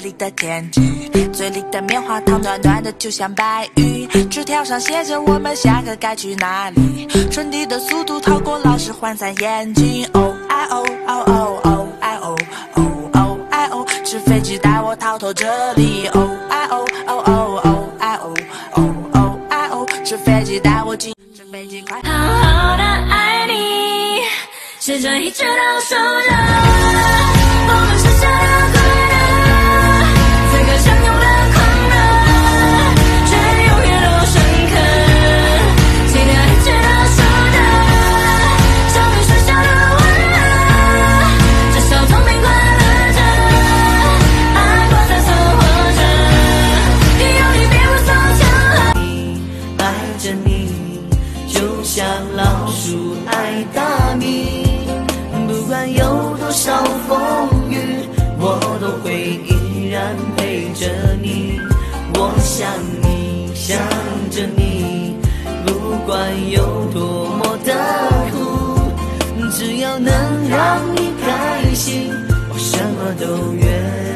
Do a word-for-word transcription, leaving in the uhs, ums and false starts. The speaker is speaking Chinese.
里的天气，嘴里的棉花糖暖暖的，就像白玉。纸条上写着我们下个该去哪里，春笛的速度逃过老师涣散眼睛。哦哎哦哦哦哦哎哦哦哦哎哦，是飞机带我逃脱这里。哦哎哦哦哦哦哎哦哦哦哎哦，是飞机带我进，是飞机快。 好好的爱你，是这一直都守着，我们是下的快乐，此刻相拥的狂热，却永远都深刻，记得一直都守着，少女学校的温热，至少聪明快乐着，爱过才生活着，有你别无所求。 爱着你，就像老鼠爱大米，不管有多少风雨，我都会依然陪着你。我想你，想着你，不管有多么的苦，只要能让你开心，我什么都愿